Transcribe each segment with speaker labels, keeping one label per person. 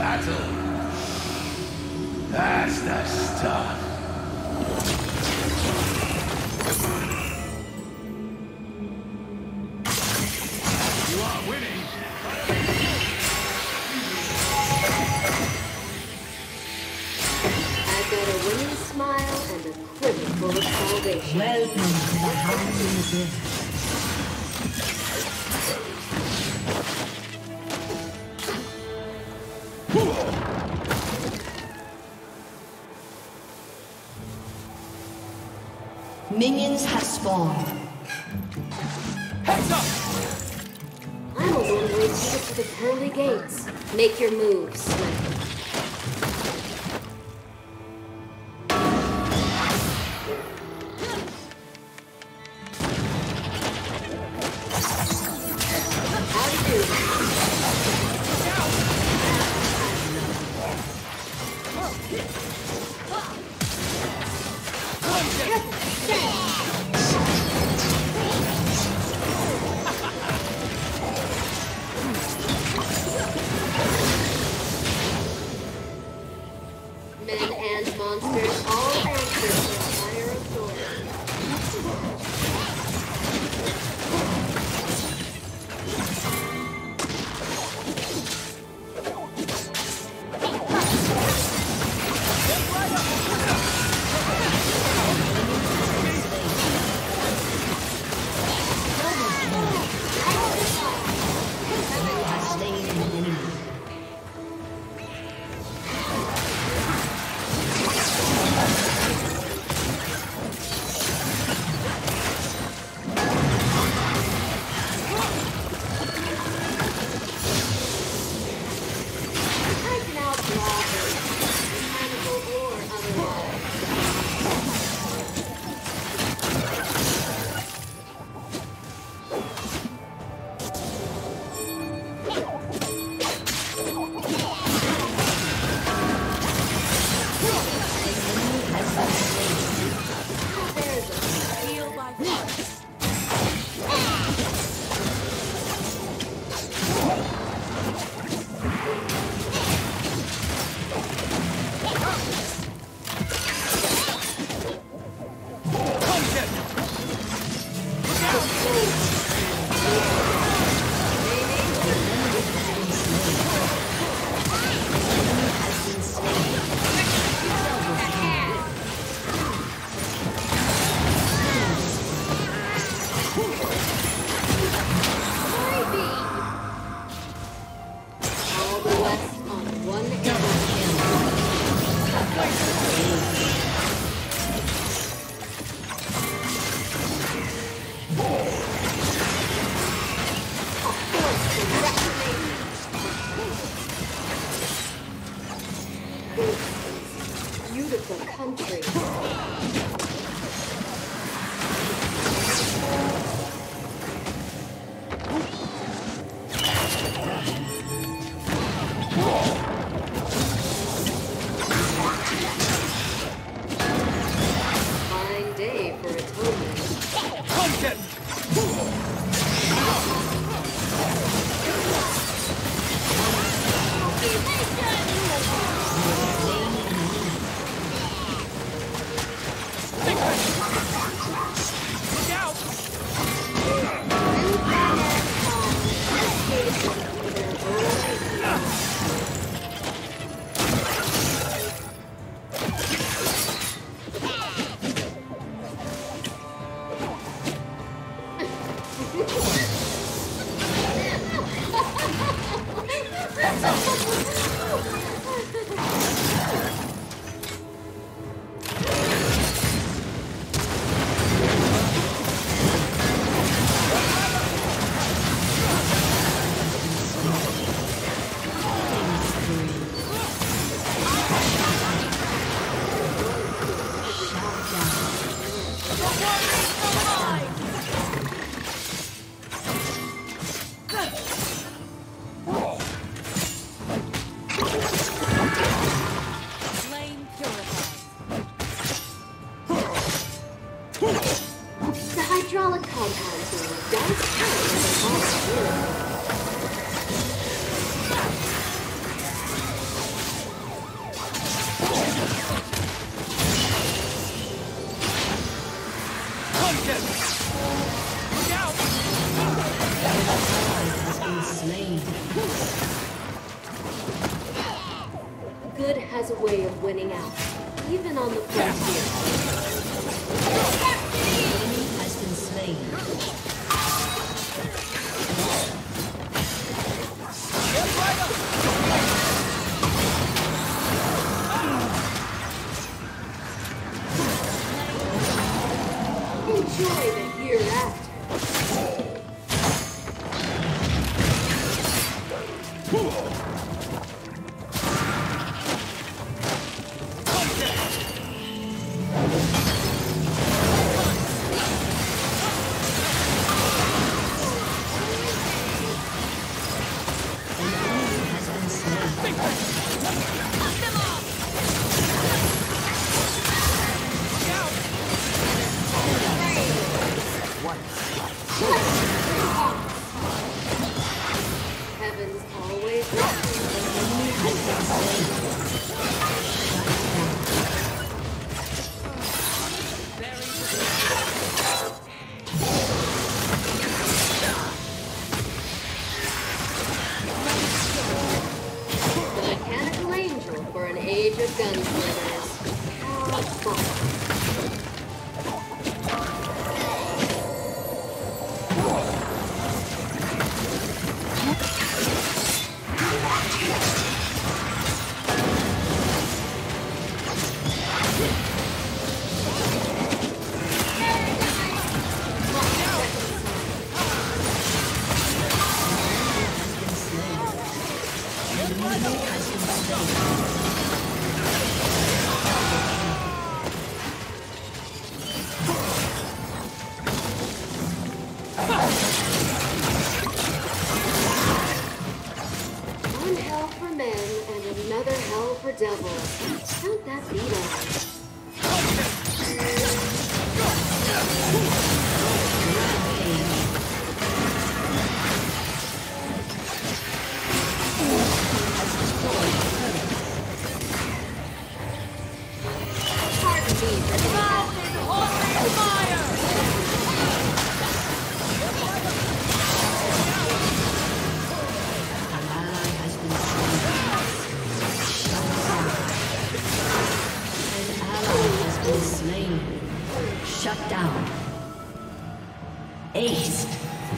Speaker 1: battle. That's the stuff. You are winning.
Speaker 2: I've got a winning smile and a quiver full of salvation.
Speaker 3: Welcome to the Howling River. Minions have spawned.
Speaker 1: Heads up!
Speaker 2: I'm a one-way ticket to the pearly gates. Make your moves, Sniper. Men and monsters all answer to higher authority. I can outlaw her, mechanical or otherwise. There's a
Speaker 3: Heal by fire.
Speaker 2: all the West on one arrow. Beautiful country. Fine day for atonement.
Speaker 1: Pumpkin! Look out!
Speaker 3: Flame purified.
Speaker 2: The hydraulic compound here does count as a false
Speaker 1: Pumpkin! Look out!
Speaker 3: Has been slain.
Speaker 2: Good has a way of winning out, even on the frontier.
Speaker 3: Enemy has been slain.
Speaker 2: Enjoy the hereafter. Heaven's always the mechanical angel for an age of gunslingers. How fun. One hell for men and another hell for devils. Count that beat on. Pardon me for this.
Speaker 3: An ally has been slain. Shut down. An ally has been slain. Shut down. Aced.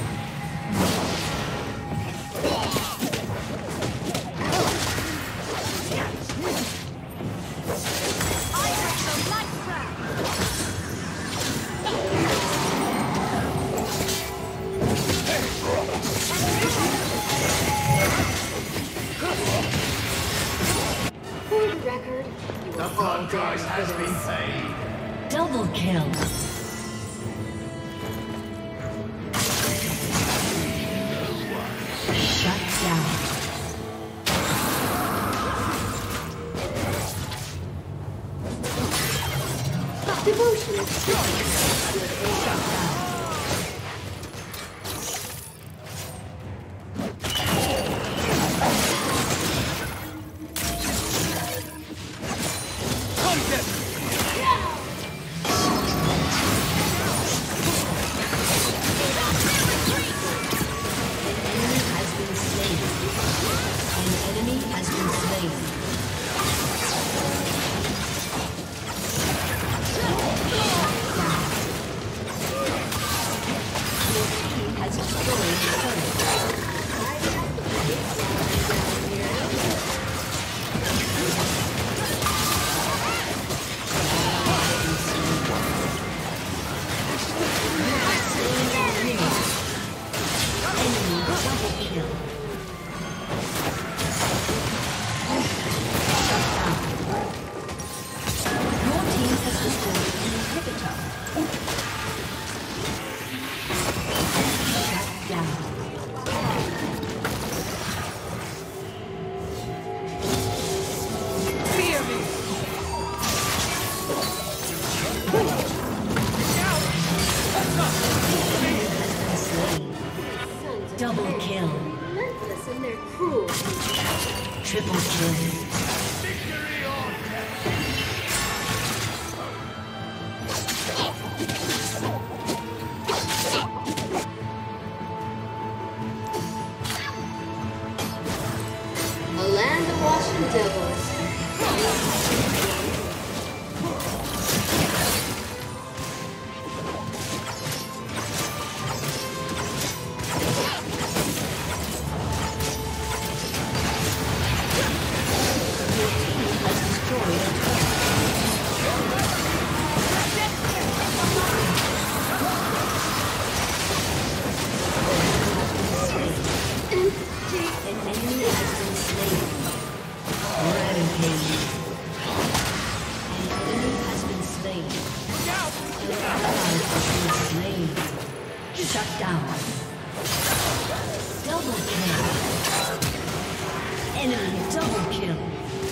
Speaker 2: For the record, you
Speaker 1: The
Speaker 2: are all
Speaker 1: blood
Speaker 2: dead
Speaker 1: price
Speaker 2: for
Speaker 1: has
Speaker 2: this.
Speaker 1: been paid.
Speaker 3: Double kill. Shut down.
Speaker 2: Devotion is
Speaker 1: Pumpkin!
Speaker 3: Enemy has been slain. An enemy has been slain. Your team has destroyed the turret. Enemy double kill. Shut down. Your team has destroyed an inhibitor. Shut down.
Speaker 1: Fear me!
Speaker 2: sons of
Speaker 3: Double
Speaker 2: men,
Speaker 3: kill.
Speaker 2: relentless in their cruelty.
Speaker 3: Triple kill.
Speaker 1: Victory or death!
Speaker 3: down. Double kill. Enemy double kill.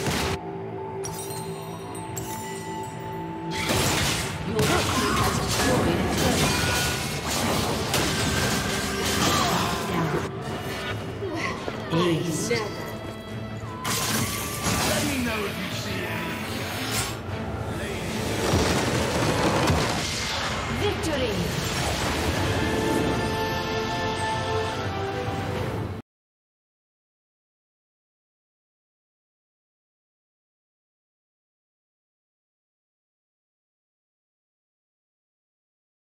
Speaker 3: Your team has destroyed a turret. Down. Ace.
Speaker 2: Never.
Speaker 1: Let me know if you